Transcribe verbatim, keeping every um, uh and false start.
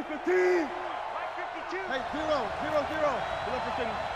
fifteen. Mike fifty-two. Hey, zero, zero, zero. Good luck for City.